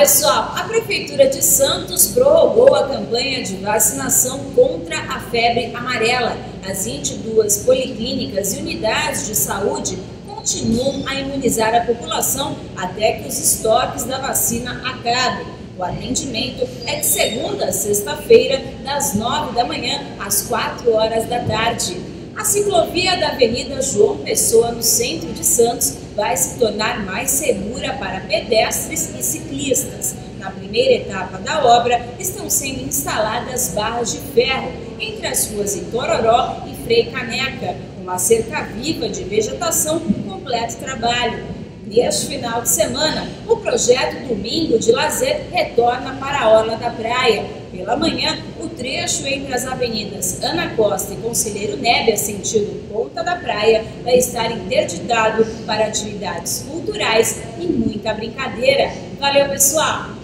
pessoal, a Prefeitura de Santos prorrogou a campanha de vacinação contra a febre amarela. As 22 policlínicas e unidades de saúde continuam a imunizar a população até que os estoques da vacina acabem. O atendimento é de segunda a sexta-feira, das 9 da manhã às 4 horas da tarde. A ciclovia da Avenida João Pessoa, no centro de Santos, vai se tornar mais segura para pedestres e ciclistas. Na primeira etapa da obra, estão sendo instaladas barras de ferro entre as ruas Itororó e Frei Caneca, uma cerca viva de vegetação com completo trabalho. Neste final de semana, o projeto Domingo de Lazer retorna para a orla da praia. Pela manhã, o trecho entre as avenidas Ana Costa e Conselheiro Nébia, sentido Ponta da Praia, vai estar interditado para atividades culturais e muita brincadeira. Valeu, pessoal!